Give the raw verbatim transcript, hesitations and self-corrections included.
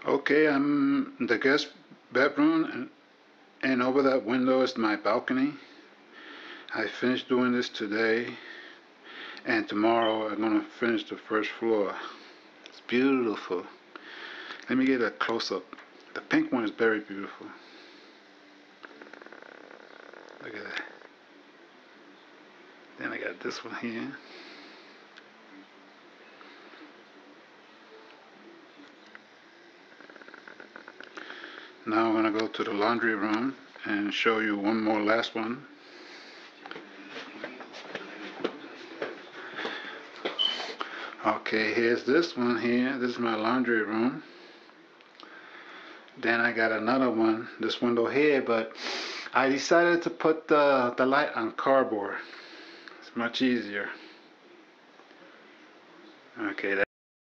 Okay, I'm in the guest bedroom, and, and over that window is my balcony. I finished doing this today, and tomorrow I'm gonna finish the first floor. It's beautiful. Let me get a close up. The pink one is very beautiful. Look at that. Then I got this one here. Now I'm gonna go to the laundry room and show you one more last one. Okay, here's this one here. This is my laundry room. Then I got another one, this window here, but I decided to put the, the light on cardboard. It's much easier. Okay,